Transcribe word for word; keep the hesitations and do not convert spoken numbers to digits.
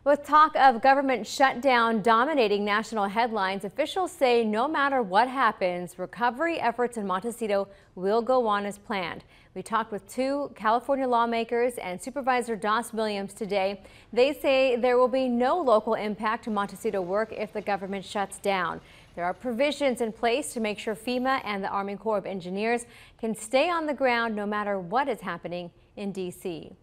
With talk of government shutdown dominating national headlines, officials say no matter what happens, recovery efforts in Montecito will go on as planned. We talked with two California lawmakers and Supervisor Doss Williams today. They say there will be no local impact to Montecito work if the government shuts down. There are provisions in place to make sure FEMA and the Army Corps of Engineers can stay on the ground no matter what is happening in D C